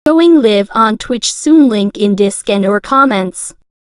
Going live on Twitch soon, link in description or comments.